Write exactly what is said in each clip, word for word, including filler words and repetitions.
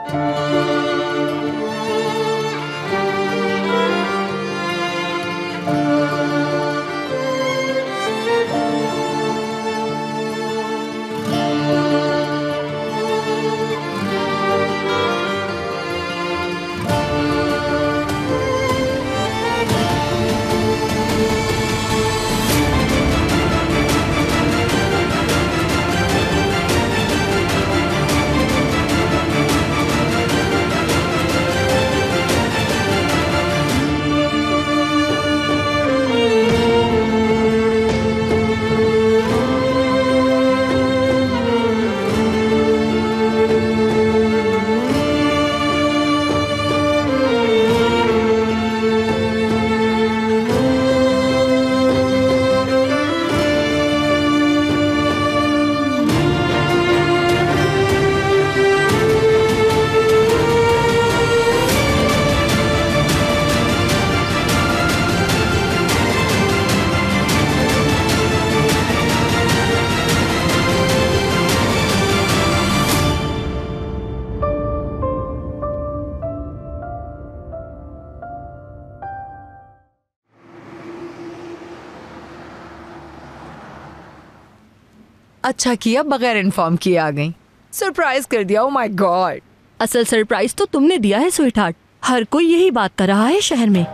अच्छा किया बगैर इन्फॉर्म किए आ गई, सरप्राइज कर दिया। Oh my god. असल सरप्राइज तो तुमने दिया है स्वीटहार्ट, हर कोई यही बात कर रहा है शहर में।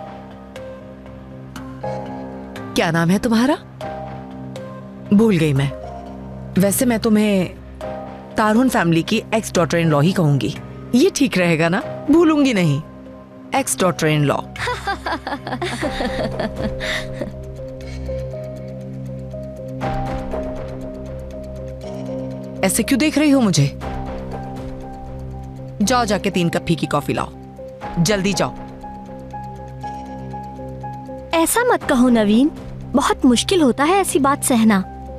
क्या नाम है तुम्हारा? भूल गई मैं। वैसे मैं तुम्हें तारहुन फैमिली की एक्स डॉटर इन लॉ ही कहूंगी, ये ठीक रहेगा ना? भूलूंगी नहीं, एक्स डॉटर इन लॉ। ऐसे क्यों देख रही हो मुझे? जाओ जाके तीन कप फीकी कॉफी लाओ, जल्दी जाओ। ऐसा मत कहो नवीन, बहुत मुश्किल होता है ऐसी बात सहना।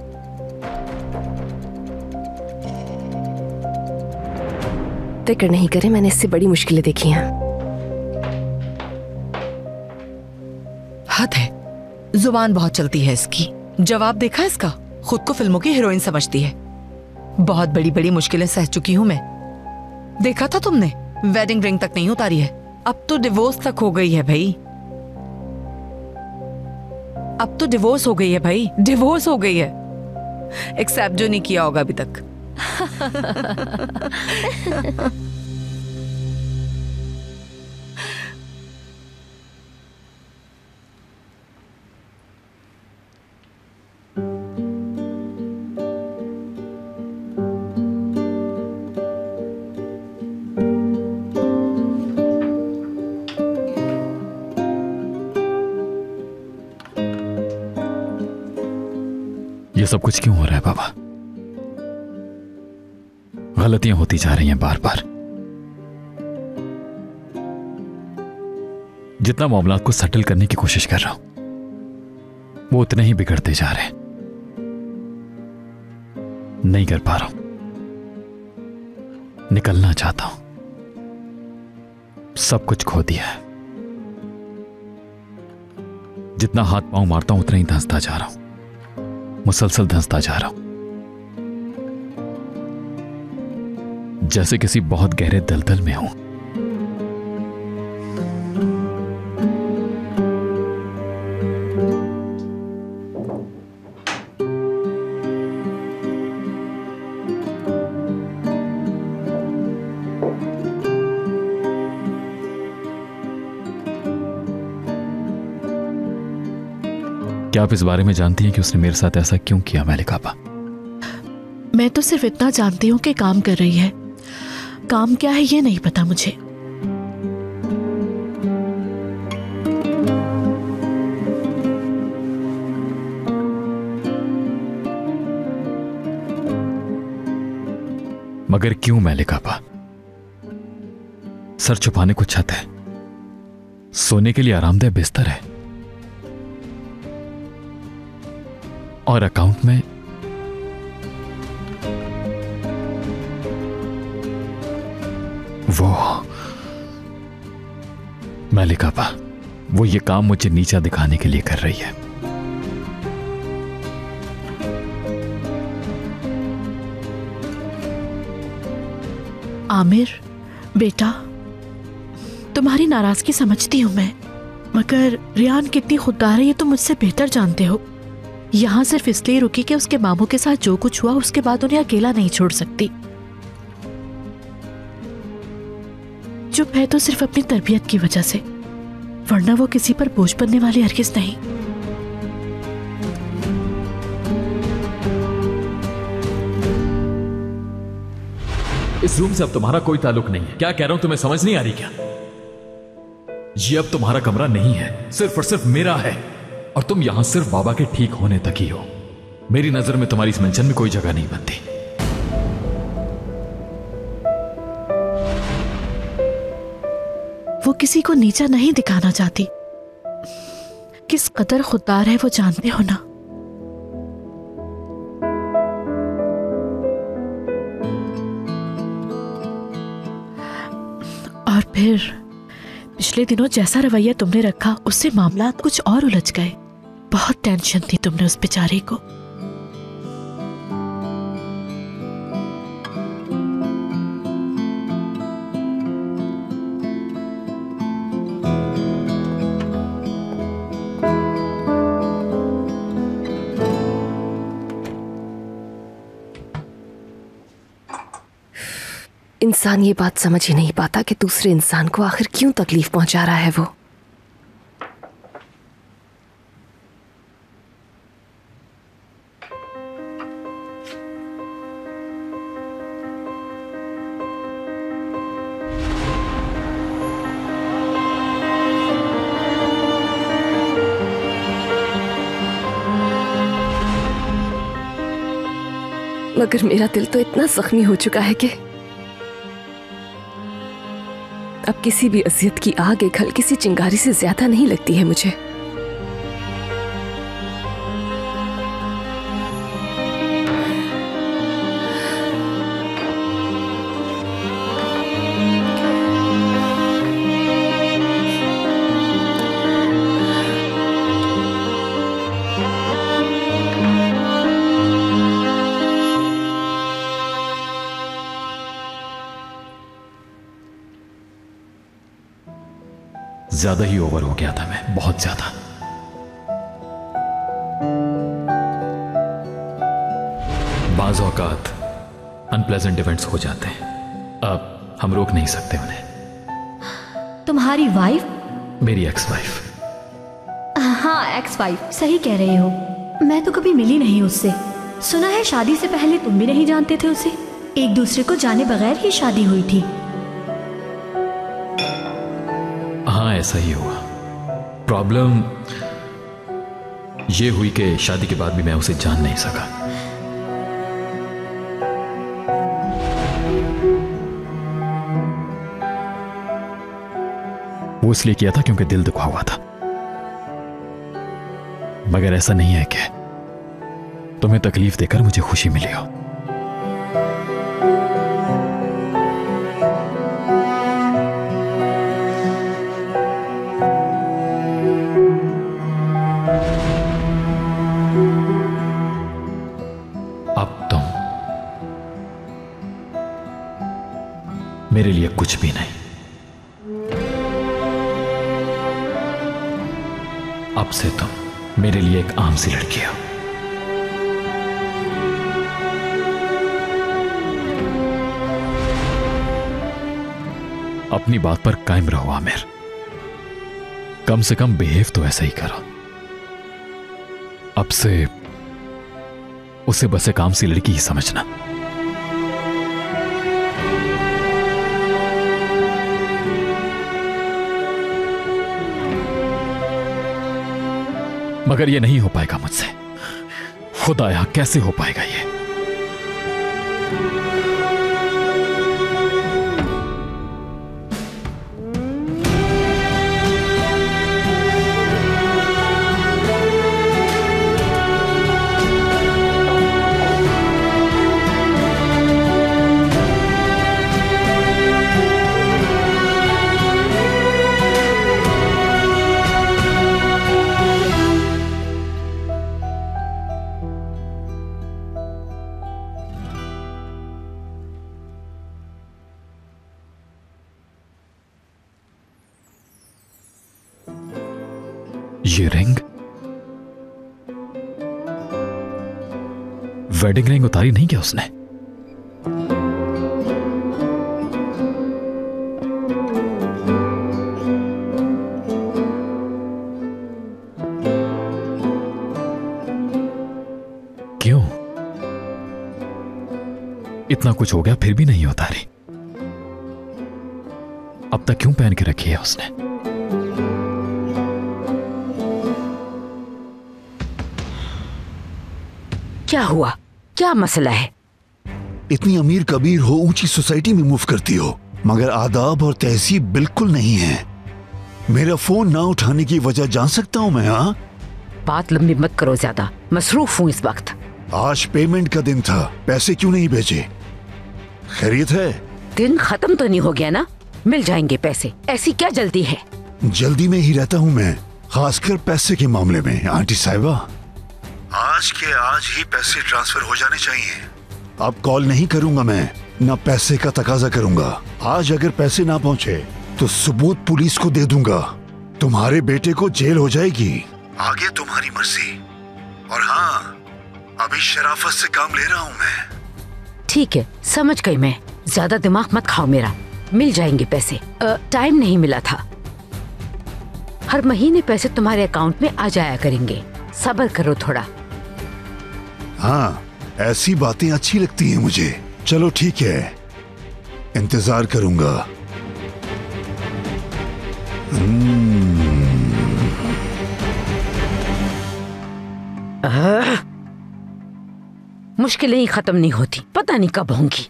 फिक्र नहीं करें, मैंने इससे बड़ी मुश्किलें देखी हैं। हद है, जुबान बहुत चलती है इसकी। जवाब देखा इसका, खुद को फिल्मों की हीरोइन समझती है। बहुत बड़ी बड़ी मुश्किलें सह चुकी हूं मैं। देखा था तुमने, वेडिंग रिंग तक नहीं उतारी है, अब तो डिवोर्स तक हो गई है भाई। अब तो डिवोर्स हो गई है भाई, डिवोर्स हो गई है। एक्सेप्ट जो नहीं किया होगा अभी तक। ये सब कुछ क्यों हो रहा है बाबा? गलतियां होती जा रही हैं बार बार। जितना मामला को सेटल करने की कोशिश कर रहा हूं, वो उतने ही बिगड़ते जा रहे हैं। नहीं कर पा रहा हूं, निकलना चाहता हूं, सब कुछ खो दिया है। जितना हाथ पांव मारता हूं उतना ही धंसता जा रहा हूं, मुसलसल धंसता जा रहा हूं, जैसे किसी बहुत गहरे दलदल में हूं। क्या आप इस बारे में जानती हैं कि उसने मेरे साथ ऐसा क्यों किया मलिका आपा? मैं तो सिर्फ इतना जानती हूँ कि काम कर रही है, काम क्या है ये नहीं पता मुझे। मगर क्यों मलिका आपा? सर छुपाने को छत है, सोने के लिए आरामदेह बिस्तर है, और अकाउंट में वो मलिका आपा, वो ये काम मुझे नीचा दिखाने के लिए कर रही है। आमिर, बेटा, तुम्हारी नाराजगी समझती हूँ मैं, मगर रियान कितनी खुददार है ये तुम मुझसे बेहतर जानते हो। यहाँ सिर्फ इसलिए रुकी कि उसके मामू के साथ जो कुछ हुआ उसके बाद उन्हें अकेला नहीं छोड़ सकती। चुप है तो सिर्फ अपनी तरबियत की वजह से, वरना वो किसी पर बोझ बनने वाली हरगिज नहीं। इस रूम से अब तुम्हारा कोई ताल्लुक नहीं है। क्या कह रहा हूं तुम्हें समझ नहीं आ रही क्या? ये अब तुम्हारा कमरा नहीं है, सिर्फ और सिर्फ मेरा है, और तुम यहां सिर्फ बाबा के ठीक होने तक ही हो। मेरी नजर में तुम्हारी इस मेंशन में कोई जगह नहीं बनती। वो किसी को नीचा नहीं दिखाना चाहती। किस कदर खुददार है वो जानते हो ना। और फिर पिछले दिनों जैसा रवैया तुमने रखा उससे मामला कुछ और उलझ गए। बहुत टेंशन थी तुमने उस बेचारे को। इंसान ये बात समझ ही नहीं पाता कि दूसरे इंसान को आखिर क्यों तकलीफ पहुंचा रहा है वो। मगर मेरा दिल तो इतना जख्मी हो चुका है कि अब किसी भी अजियत की आग एक हल्की सी चिंगारी से ज्यादा नहीं लगती है मुझे। ज्यादा ही ओवर हो गया था मैं, बहुत ज्यादा। बाज़ औक़ात अनप्लेजेंट इवेंट्स हो जाते हैं, अब हम रोक नहीं सकते उन्हें। तुम्हारी वाइफ? मेरी एक्स वाइफ। हाँ, एक्स वाइफ, सही कह रहे हो। मैं तो कभी मिली नहीं उससे। सुना है शादी से पहले तुम भी नहीं जानते थे उसे, एक दूसरे को जाने बगैर ही शादी हुई थी। हाँ, ऐसा ही हुआ। प्रॉब्लम ये हुई कि शादी के बाद भी मैं उसे जान नहीं सका। वो इसलिए किया था क्योंकि दिल दुखा हुआ था, मगर ऐसा नहीं है कि तुम्हें तकलीफ देकर मुझे खुशी मिली हो। मेरे लिए कुछ भी नहीं। अब से तुम मेरे लिए एक आम सी लड़की हो। अपनी बात पर कायम रहो आमिर, कम से कम बिहेव तो ऐसा ही करो। अब से उसे बस एक आम सी लड़की ही समझना। मगर ये नहीं हो पाएगा मुझसे। खुदाया, कैसे हो पाएगा ये? ये रिंग, वेडिंग रिंग उतारी नहीं क्या उसने? क्यों? इतना कुछ हो गया फिर भी नहीं उतारी? अब तक क्यों पहन के रखी है उसने? क्या हुआ? क्या मसला है? इतनी अमीर कबीर हो, ऊंची सोसाइटी में मूव करती हो, मगर आदाब और तहजीब बिल्कुल नहीं है। मेरा फोन ना उठाने की वजह जान सकता हूँ मैं? हाँ, बात लंबी मत करो, ज्यादा मसरूफ हूँ इस वक्त। आज पेमेंट का दिन था, पैसे क्यों नहीं भेजे? खैरियत है? दिन खत्म तो नहीं हो गया ना? मिल जाएंगे पैसे, ऐसी क्या जल्दी है? जल्दी में ही रहता हूँ मैं, खासकर पैसे के मामले में। आंटी साहिबा, आज के आज ही पैसे ट्रांसफर हो जाने चाहिए। अब कॉल नहीं करूंगा मैं, ना पैसे का तकाजा करूंगा। आज अगर पैसे ना पहुंचे तो सबूत पुलिस को दे दूंगा, तुम्हारे बेटे को जेल हो जाएगी। आगे तुम्हारी मर्जी। और हाँ, अभी शराफत से काम ले रहा हूँ मैं। ठीक है, समझ गई मैं। ज्यादा दिमाग मत खाओ मेरा। मिल जाएंगे पैसे, टाइम नहीं मिला था। हर महीने पैसे तुम्हारे अकाउंट में आ जाया करेंगे, सब्र करो थोड़ा। हाँ, ऐसी बातें अच्छी लगती हैं मुझे। चलो ठीक है, इंतजार करूंगा। मुश्किलें ही खत्म नहीं होती, पता नहीं कब होंगी।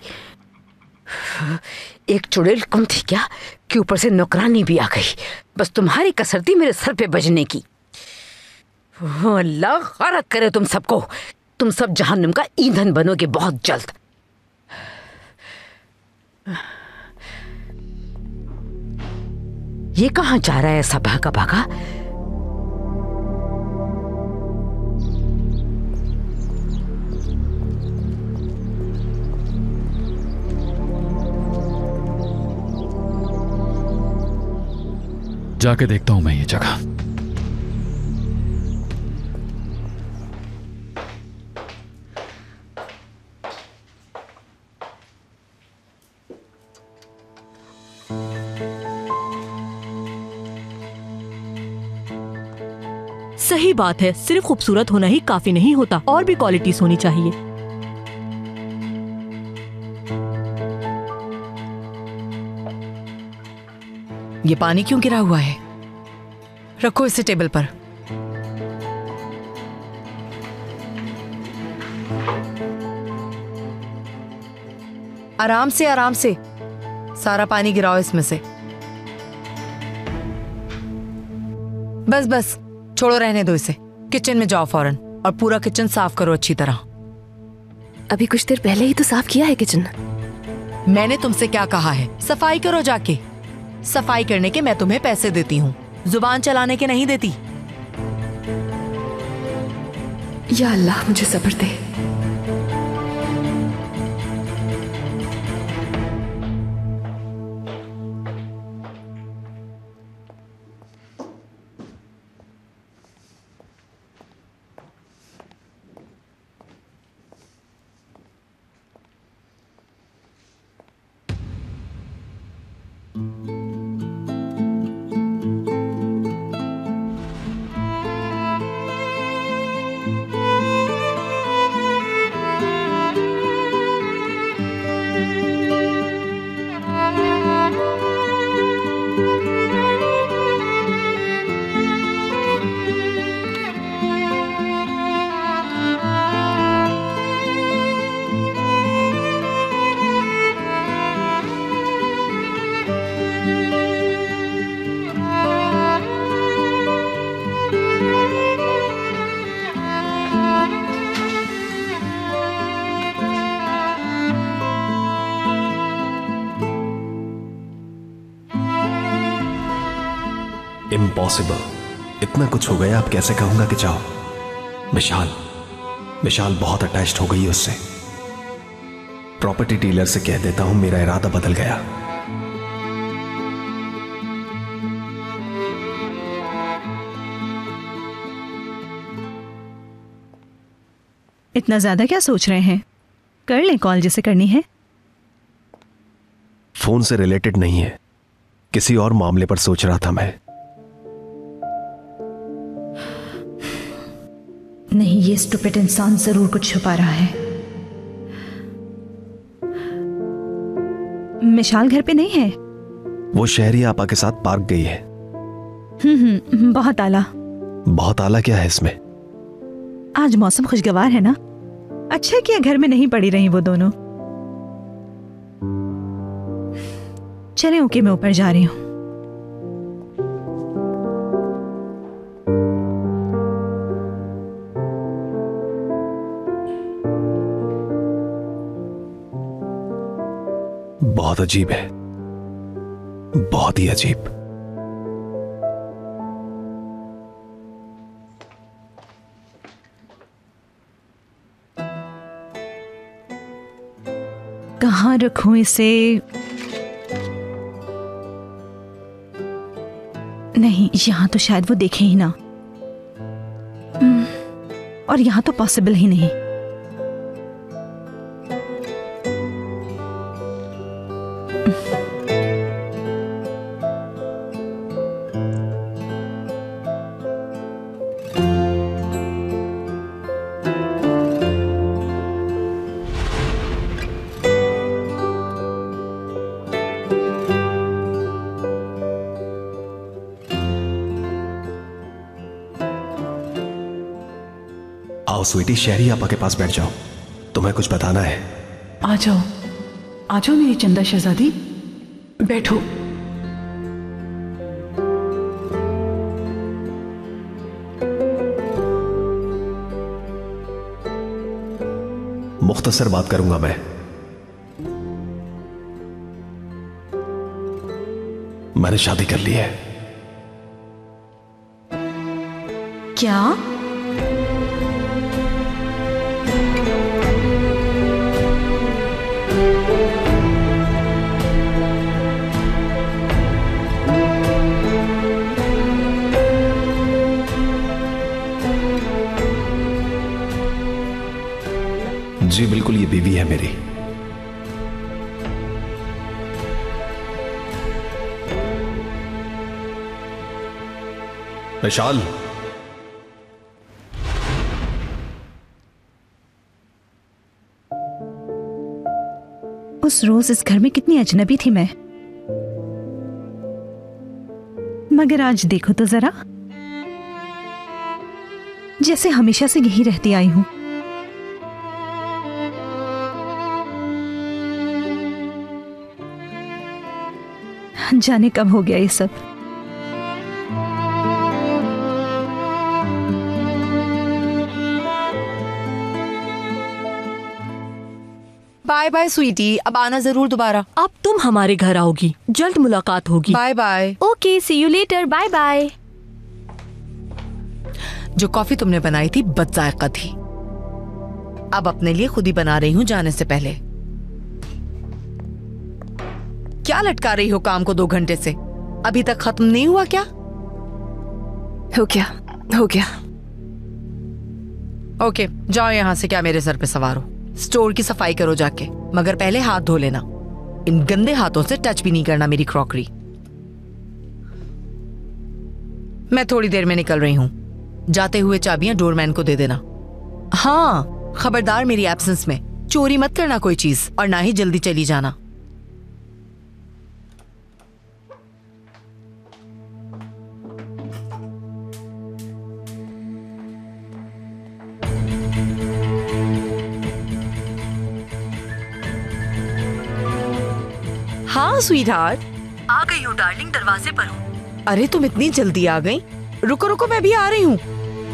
एक चुड़ैल कम थी क्या कि ऊपर से नौकरानी भी आ गई। बस तुम्हारी कसरती मेरे सर पे बजने की। अल्लाह गरक करे तुम सबको। तुम सब जहन्नुम का ईंधन बनोगे बहुत जल्द। ये कहाँ जा रहा है ऐसा भागा भागा? जाके देखता हूं मैं ये जगह। सही बात है, सिर्फ खूबसूरत होना ही काफी नहीं होता, और भी क्वालिटीज होनी चाहिए। ये पानी क्यों गिरा हुआ है? रखो इसे टेबल पर। आराम से आराम से, सारा पानी गिराओ इसमें से। बस बस, छोड़ो, रहने दो इसे। किचन में जाओ फौरन और पूरा किचन साफ करो अच्छी तरह। अभी कुछ देर पहले ही तो साफ किया है किचन। मैंने तुमसे क्या कहा है? सफाई करो जाके। सफाई करने के मैं तुम्हें पैसे देती हूँ, जुबान चलाने के नहीं देती। या अल्लाह, मुझे सब्र दे। इम्पॉसिबल, इतना कुछ हो गया, अब कैसे कहूंगा कि जाओ। विशाल विशाल बहुत अटैच्ड हो गई है उससे। प्रॉपर्टी डीलर से कह देता हूं मेरा इरादा बदल गया। इतना ज्यादा क्या सोच रहे हैं? कर लें कॉल जिसे करनी है। फोन से रिलेटेड नहीं है, किसी और मामले पर सोच रहा था मैं। नहीं, ये स्टूपिड इंसान जरूर कुछ छुपा रहा है। मिशाल घर पे नहीं है? वो शहरी आपा के साथ पार्क गई है। हम्म हम्म बहुत आला। बहुत आला क्या है इसमें? आज मौसम खुशगवार है ना, अच्छा किया घर में नहीं पड़ी रही वो दोनों। चले ओके, मैं ऊपर जा रही हूँ। बहुत अजीब है, बहुत ही अजीब। कहाँ रखूं इसे? नहीं, यहां तो शायद वो देखे ही ना, और यहां तो पॉसिबल ही नहीं। आओ स्वीटी, शहरी आपा के पास बैठ जाओ, तुम्हें कुछ बताना है। आ जाओ, आ जाओ मेरी चंदा शहजादी, बैठो। मुख्तसर बात करूंगा मैं। मैंने शादी कर ली है। क्या? जी बिल्कुल, ये बीवी है मेरी। विशाल, उस रोज इस घर में कितनी अजनबी थी मैं, मगर आज देखो तो जरा, जैसे हमेशा से यही रहती आई हूं। जाने कब हो गया ये सब। बाय बाय स्वीटी, अब आना जरूर दोबारा। अब तुम हमारे घर आओगी, जल्द मुलाकात होगी। Bye bye. Okay, see you later, bye bye. जो कॉफी तुमने बनाई थी बदजायका थी, अब अपने लिए खुद ही बना रही हूँ जाने से पहले। क्या लटका रही हो काम को दो घंटे से? अभी तक खत्म नहीं हुआ क्या? हो गया, हो गया। ओके, जाओ यहाँ से, क्या मेरे सर पे सवार हो। स्टोर की सफाई करो जाके, मगर पहले हाथ धो लेना। इन गंदे हाथों से टच भी नहीं करना मेरी क्रॉकरी। मैं थोड़ी देर में निकल रही हूँ, जाते हुए चाबियां डोरमैन को दे देना। हाँ, खबरदार मेरी एब्सेंस में चोरी मत करना कोई चीज, और ना ही जल्दी चली जाना। हाँ स्वीटहार्ट, आ गई हूँ डार्लिंग, दरवाजे पर हूँ। अरे तुम इतनी जल्दी आ गई? रुको रुको, मैं भी आ रही हूँ।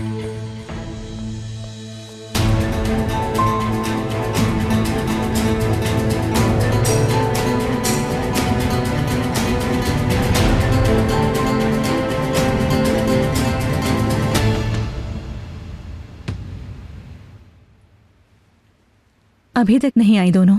अभी तक नहीं आई दोनों।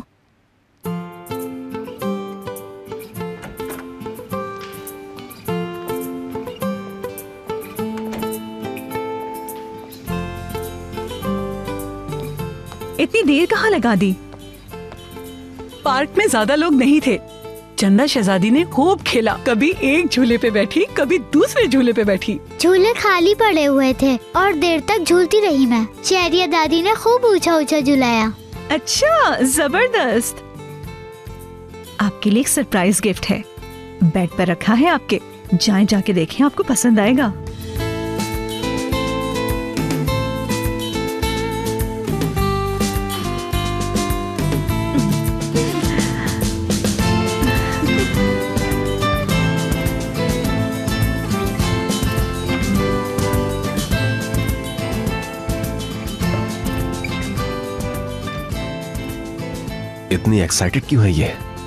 इतनी देर कहाँ लगा दी? पार्क में ज्यादा लोग नहीं थे। चंदा शहजादी ने खूब खेला, कभी एक झूले पे बैठी, कभी दूसरे झूले पे बैठी। झूले खाली पड़े हुए थे और देर तक झूलती रही मैं। शहरिया दादी ने खूब ऊंचा ऊंचा झुलाया। अच्छा, जबरदस्त। आपके लिए एक सरप्राइज गिफ्ट है, बेड पर रखा है आपके। जाएं जाके देखें, आपको पसंद आएगा। इतनी एक्साइटेड क्यों है ये?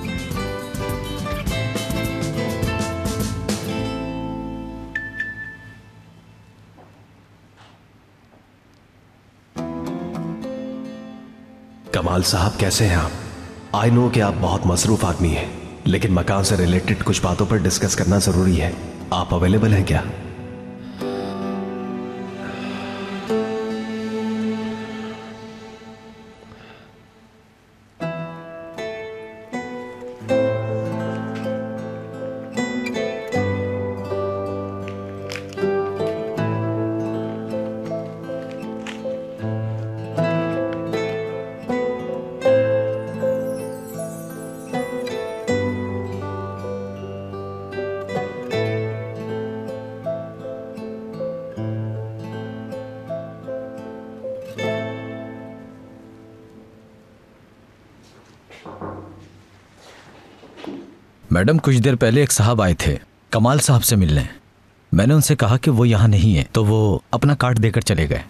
कमाल साहब, कैसे हैं आप? आई नो कि आप बहुत मसरूफ आदमी हैं, लेकिन मकान से रिलेटेड कुछ बातों पर डिस्कस करना जरूरी है। आप अवेलेबल हैं क्या? मैडम, कुछ देर पहले एक साहब आए थे कमाल साहब से मिलने। मैंने उनसे कहा कि वो यहाँ नहीं है, तो वो अपना कार्ड देकर चले गए।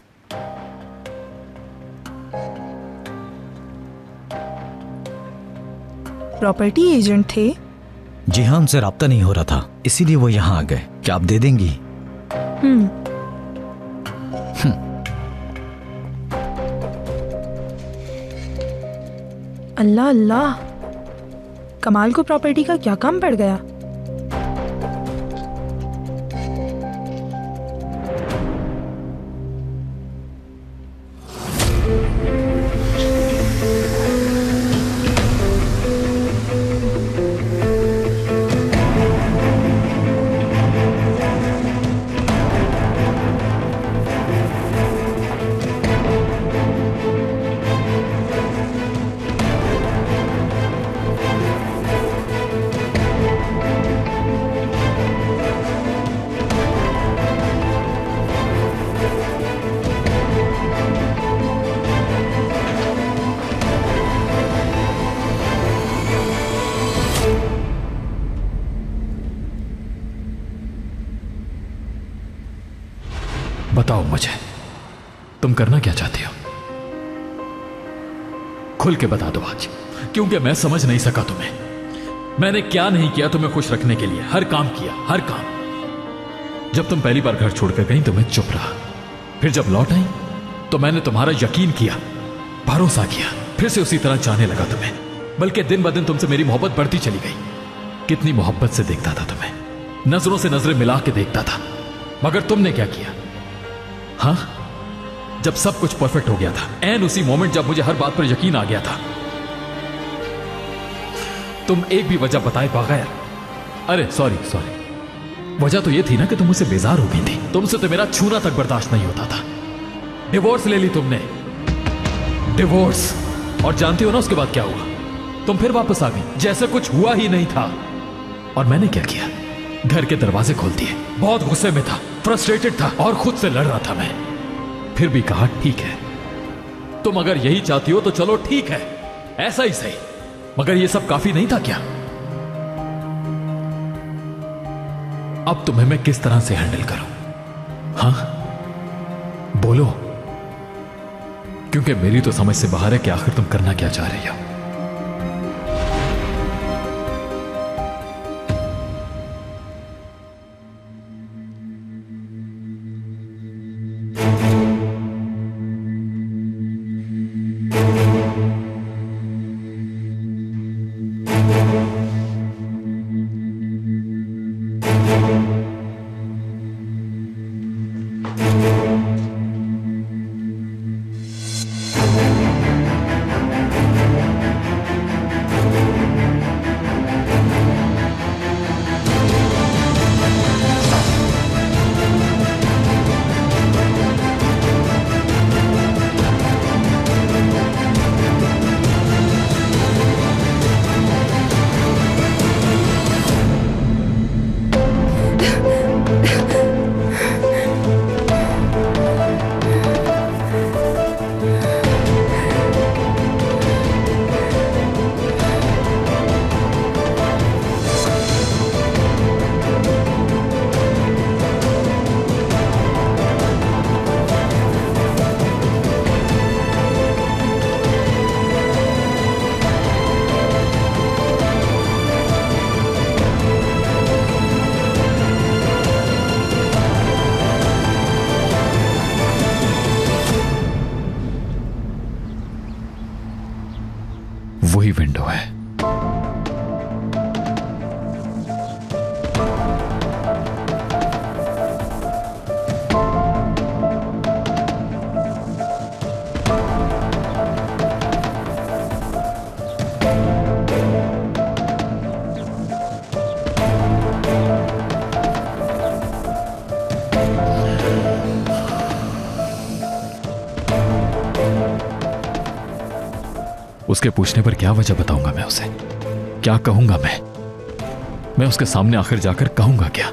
प्रॉपर्टी एजेंट थे? जी हाँ, उनसे राब्ता नहीं हो रहा था, इसीलिए वो यहाँ आ गए। क्या आप दे देंगी? हम्म अल्लाह अल्लाह, कमाल को प्रॉपर्टी का क्या काम पड़ गया? बताओ मुझे, तुम करना क्या चाहती हो? खुल के बता दो आज, क्योंकि मैं समझ नहीं सका तुम्हें। मैंने क्या नहीं किया तुम्हें खुश रखने के लिए? हर काम किया, हर काम। जब तुम पहली बार घर छोड़कर गई तो मैं चुप रहा, फिर जब लौट आई तो मैंने तुम्हारा यकीन किया, भरोसा किया, फिर से उसी तरह चाहने लगा तुम्हें। बल्कि दिन ब दिन तुमसे मेरी मोहब्बत बढ़ती चली गई। कितनी मोहब्बत से देखता था तुम्हें, नजरों से नजरें मिला के देखता था, मगर तुमने क्या किया? हाँ, जब सब कुछ परफेक्ट हो गया था, एन उसी मोमेंट जब मुझे हर बात पर यकीन आ गया था, तुम एक भी वजह बताए बगैर, अरे सॉरी सॉरी वजह तो यह थी ना कि तुम मुझसे बेजार हो गई थी। तुमसे तो मेरा छूना तक बर्दाश्त नहीं होता था। डिवोर्स ले ली तुमने, डिवोर्स। और जानती हो ना उसके बाद क्या हुआ? तुम फिर वापस आ गई जैसे कुछ हुआ ही नहीं था। और मैंने क्या किया? घर के दरवाजे खोल दिए। बहुत गुस्से में था, फ्रस्ट्रेटेड था और खुद से लड़ रहा था मैं। फिर भी कहा ठीक है, तुम अगर यही चाहती हो तो चलो ठीक है, ऐसा ही सही। मगर यह सब काफी नहीं था क्या? अब तुम्हें मैं किस तरह से हैंडल करूं? हाँ बोलो, क्योंकि मेरी तो समझ से बाहर है कि आखिर तुम करना क्या चाह रही हो। उसके पूछने पर क्या वजह बताऊंगा मैं उसे? क्या कहूंगा मैं? मैं उसके सामने आखिर जाकर कहूंगा क्या?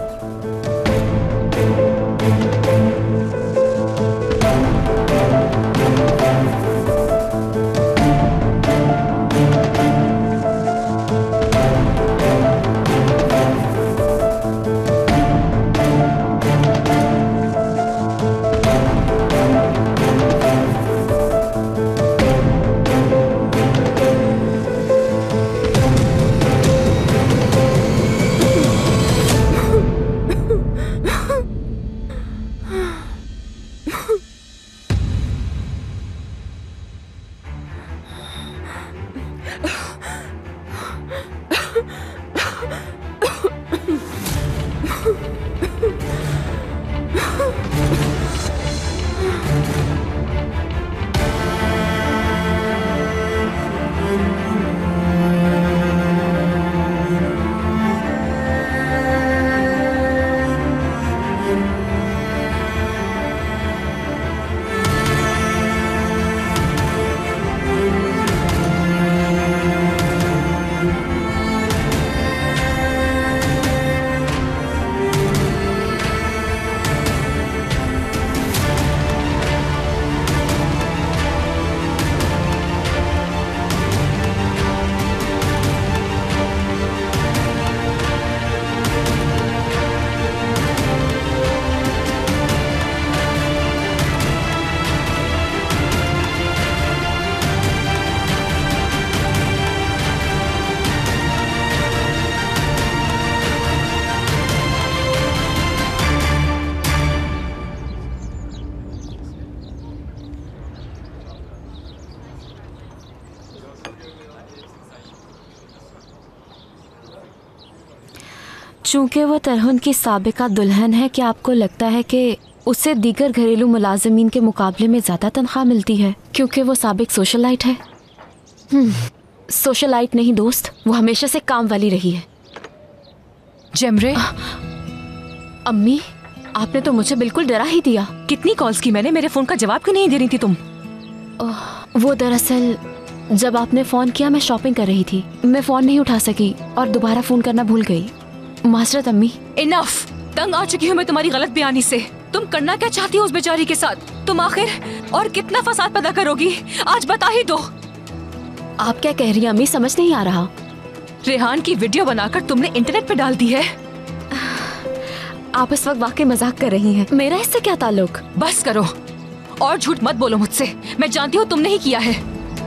चूंकि वो तरहुन की साबिका दुल्हन है, क्या आपको लगता है कि उसे दीगर घरेलू मुलाजमीन के मुकाबले में ज़्यादा तनख्वाह मिलती है क्योंकि वो साबिक सोशलाइट है? हम्म, सोशलाइट नहीं दोस्त, वो हमेशा से काम वाली रही है। जेमरे, अम्मी आपने तो मुझे बिल्कुल डरा ही दिया। कितनी कॉल्स की मैंने, मेरे फोन का जवाब क्यों नहीं दे रही थी तुम? वो दरअसल जब आपने फोन किया मैं शॉपिंग कर रही थी, मैं फोन नहीं उठा सकी और दोबारा फोन करना भूल गई। माजरत अम्मी। इनफ, तंग आ चुकी हूँ मैं तुम्हारी गलत बयानी से। तुम करना क्या चाहती हो उस बेचारी के साथ? तुम आखिर और कितना फसाद पैदा करोगी, आज बता ही दो। आप क्या कह रही हैं अम्मी, समझ नहीं आ रहा। रेहान की वीडियो बनाकर तुमने इंटरनेट पे डाल दी है। आप इस वक्त वाकई मजाक कर रही हैं, मेरा इससे क्या ताल्लुक? बस करो और झूठ मत बोलो मुझसे, मैं जानती हूँ तुमने ही किया है।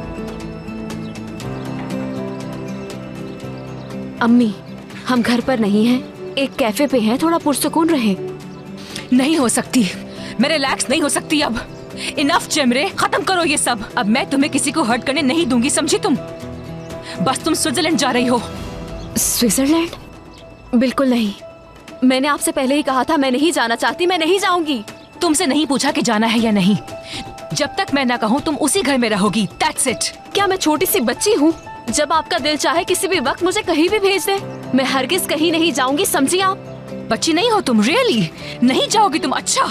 अम्मी हम घर पर नहीं हैं, एक कैफे पे हैं, थोड़ा पुरसुकून रहे। नहीं हो सकती, मैं रिलैक्स नहीं हो सकती अब। इनफ जेमरे, खत्म करो ये सब। अब मैं तुम्हें किसी को हर्ट करने नहीं दूंगी, समझी तुम? बस तुम स्विट्जरलैंड जा रही हो। स्विट्जरलैंड? बिल्कुल नहीं, मैंने आपसे पहले ही कहा था मैं नहीं जाना चाहती, मैं नहीं जाऊंगी। तुमसे नहीं पूछा कि जाना है या नहीं। जब तक मैं ना कहूँ तुम उसी घर में रहोगी, दैट्स इट। क्या मैं छोटी सी बच्ची हूँ? जब आपका दिल चाहे किसी भी वक्त मुझे कहीं भी भेज दे, मैं हरगिज कहीं नहीं जाऊंगी, समझी आप? बच्ची नहीं हो तुम, रियली नहीं जाओगी तुम? अच्छा,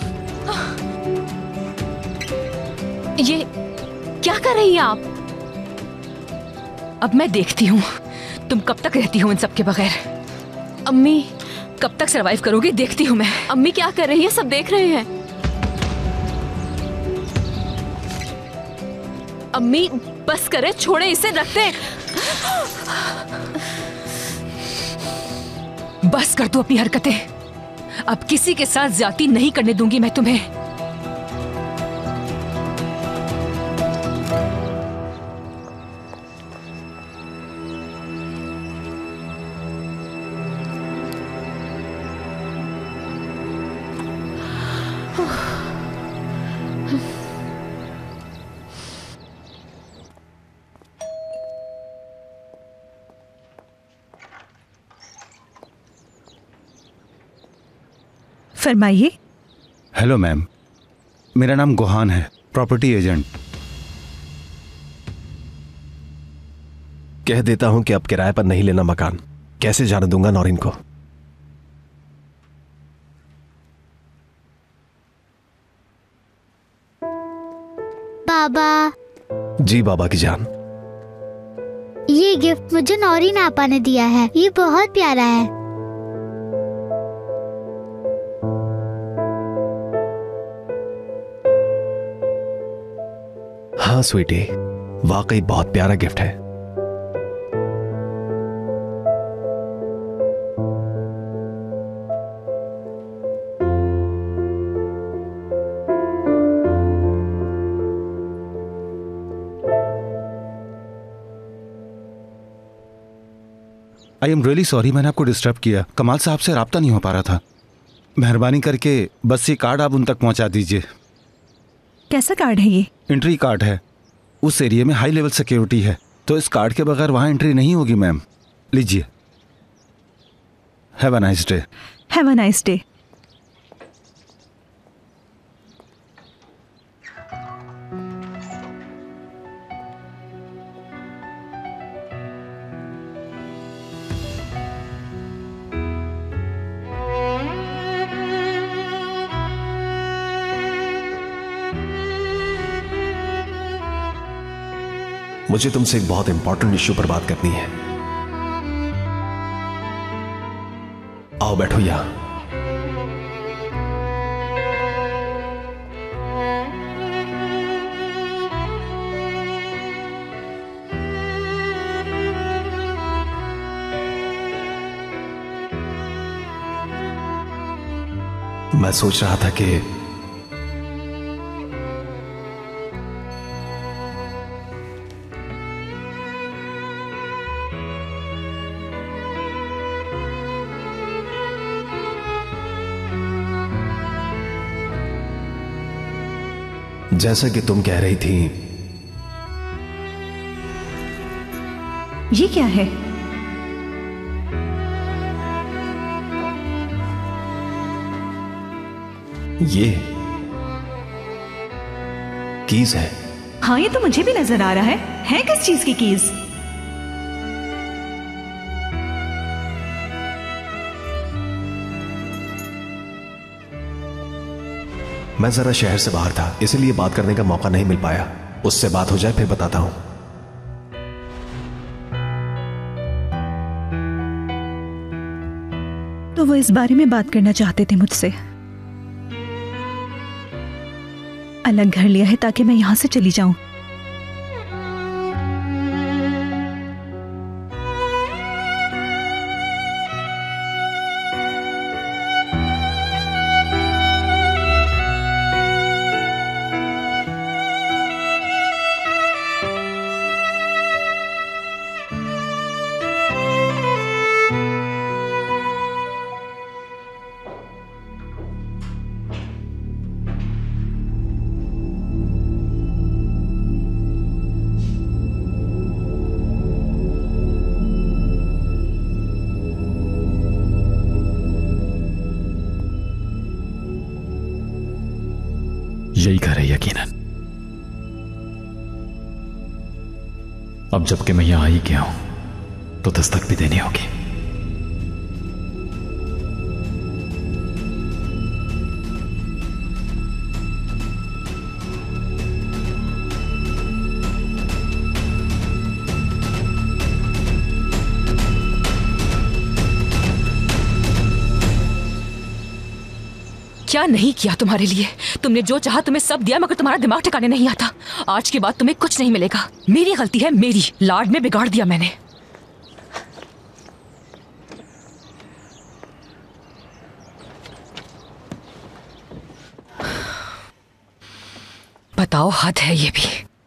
ये क्या कर रही हैं आप? अब मैं देखती हूँ तुम कब तक रहती हो इन सब के बगैर। अम्मी कब तक सरवाइव करोगी, देखती हूँ मैं। अम्मी क्या कर रही है, सब देख रहे हैं। अम्मी बस करे, छोड़े इसे, रखते। बस कर तू अपनी हरकतें, अब किसी के साथ ज्यादती नहीं करने दूंगी मैं तुम्हें। फरमाइए। हेलो मैम, मेरा नाम गोहान है, प्रॉपर्टी एजेंट। कह देता हूं कि अब किराए पर नहीं लेना मकान। कैसे जाने दूंगा नौरीन को? बाबा। जी बाबा की जान। ये गिफ्ट मुझे नौरीन आपा ने दिया है। ये बहुत प्यारा है। हाँ स्वीटी, वाकई बहुत प्यारा गिफ्ट है। आई एम रियली सॉरी, मैंने आपको डिस्टर्ब किया। कमाल साहब से राब्ता नहीं हो पा रहा था। मेहरबानी करके बस ये कार्ड आप उन तक पहुंचा दीजिए। कैसा कार्ड है ये? एंट्री कार्ड है। उस एरिया में हाई लेवल सिक्योरिटी है, तो इस कार्ड के बगैर वहां एंट्री नहीं होगी मैम। लीजिए। Have a nice day. Have a nice day. मुझे तुमसे एक बहुत इंपॉर्टेंट इश्यू पर बात करनी है। आओ बैठो यहां। मैं सोच रहा था कि जैसा कि तुम कह रही थी, ये क्या है? ये कीज है। हाँ, ये तो मुझे भी नजर आ रहा है। है किस चीज की कीज? मैं जरा शहर से बाहर था, इसलिए बात करने का मौका नहीं मिल पाया। उससे बात हो जाए फिर बताता हूं। तो वो इस बारे में बात करना चाहते थे मुझसे। अलग घर लिया है ताकि मैं यहां से चली जाऊं। यही घर है यकीनन। अब जबकि मैं यहां आ ही गया हूं तो दस्तक भी देनी होगी। क्या नहीं किया तुम्हारे लिए? तुमने जो चाहा तुम्हें सब दिया, मगर तुम्हारा दिमाग ठिकाने नहीं आता। आज के बाद तुम्हें कुछ नहीं मिलेगा। मेरी गलती है, मेरी लाड में बिगाड़ दिया मैंने। बताओ, हद है ये भी।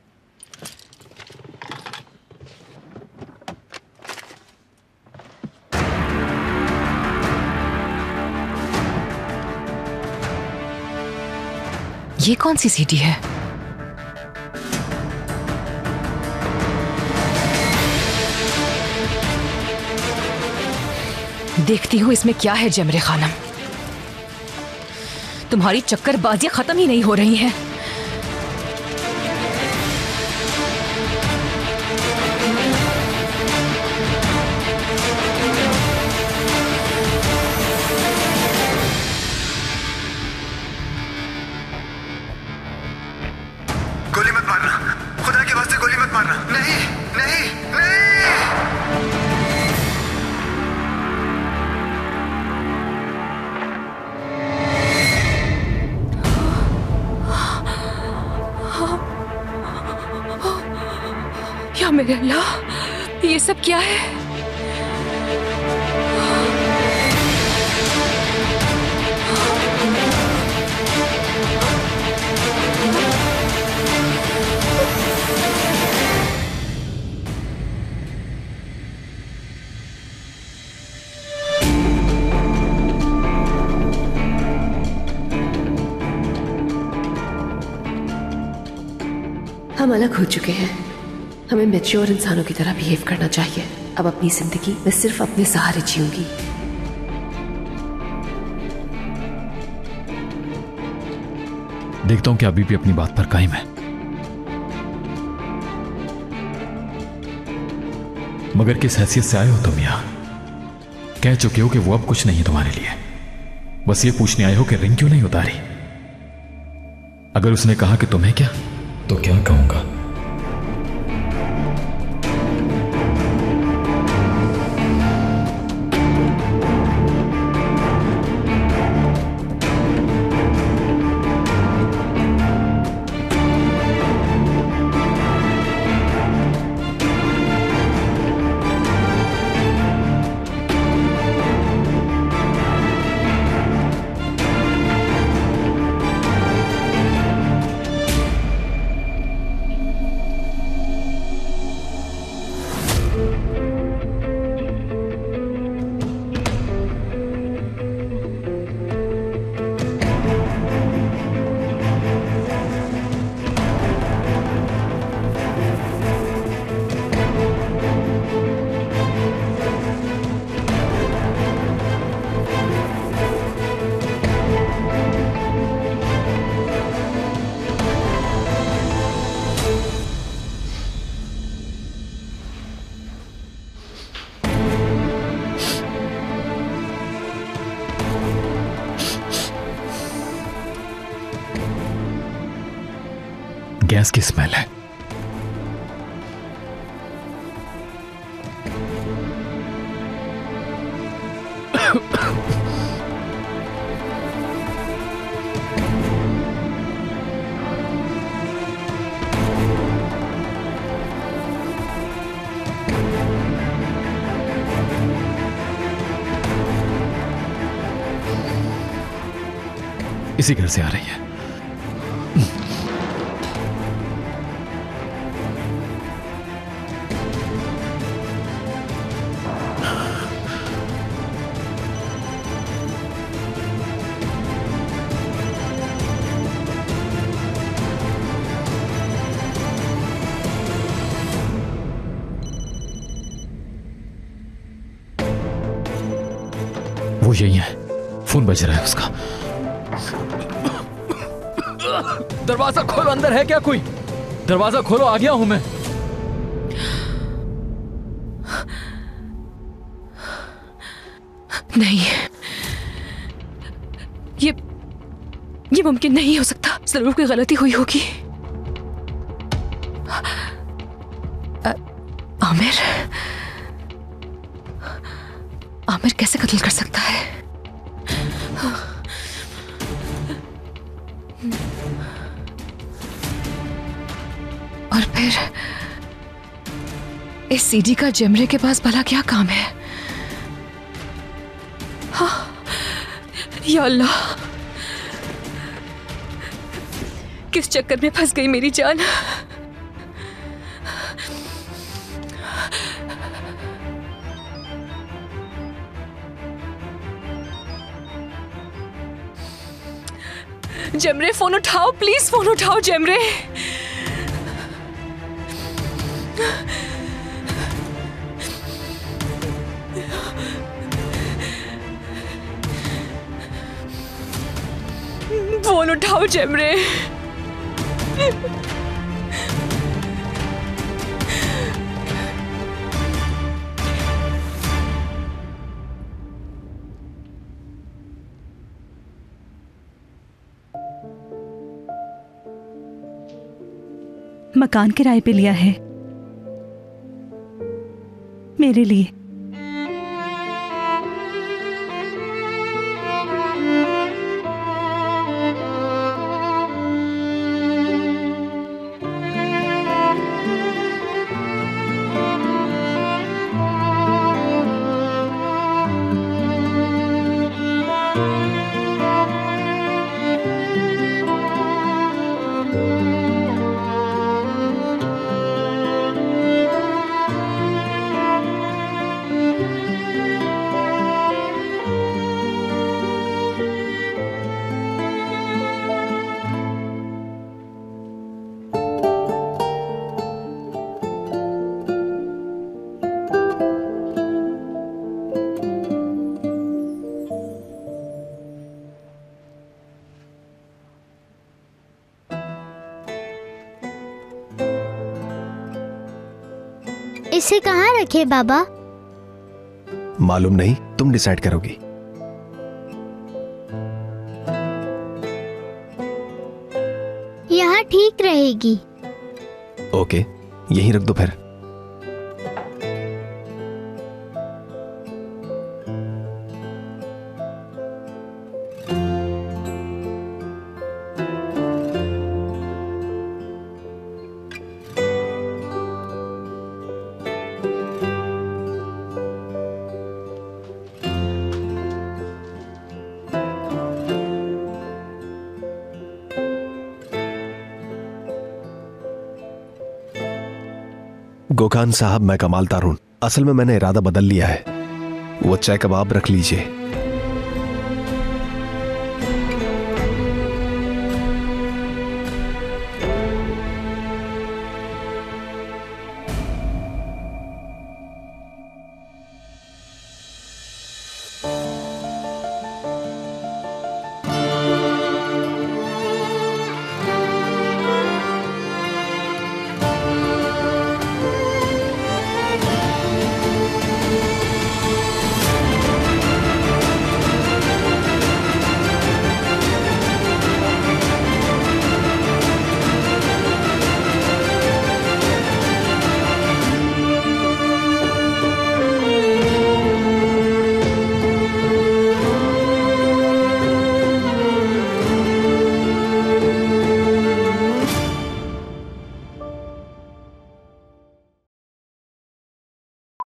ये कौन सी सीटी है? देखती हूँ इसमें क्या है जमरे खानम। तुम्हारी चक्करबाजियां खत्म ही नहीं हो रही हैं। गोली मत मारना, खुदा के वास्ते गोली मत मारना। नहीं नहीं नहीं। मेरे अल्लाह, ये सब क्या है? हम अलग हो चुके हैं। हमें मैच्योर इंसानों की तरह बिहेव करना चाहिए। अब अपनी जिंदगी मैं सिर्फ अपने सहारे जीऊंगी। देखता हूं कि अभी भी अपनी बात पर कायम है, मगर किस हैसियत से आए हो तुम यहां? कह चुके हो कि वो अब कुछ नहीं है तुम्हारे लिए। बस ये पूछने आए हो कि रिंग क्यों नहीं उतारी। अगर उसने कहा कि तुम्हें क्या, तो क्या कहूंगा? गैस की स्मेल है। इसी घर से आ रही है। वो यही है, फोन बज रहा है उसका। दरवाजा खोलो, अंदर है क्या कोई? दरवाजा खोलो, आ गया हूं मैं। नहीं, ये ये मुमकिन नहीं हो सकता। जरूर कोई गलती हुई होगी। आ, आमिर आमिर कैसे कत्ल कर सकता है? और फिर इस सीडी का जेमरे के पास भला क्या काम है? हाँ, या अल्लाह, किस चक्कर में फंस गई मेरी जान। जेमरे, फोन उठाओ प्लीज, फोन उठाओ जेमरे। फोन उठाओ जेमरे। मकान किराए पे लिया है मेरे लिए। इसे कहाँ रखे बाबा? मालूम नहीं, तुम डिसाइड करोगी। यहाँ ठीक रहेगी। ओके, यहीं रख दो फिर। गोखान साहब, मैं कमाल तारून। असल में मैंने इरादा बदल लिया है। वो चाय कबाब रख लीजिए।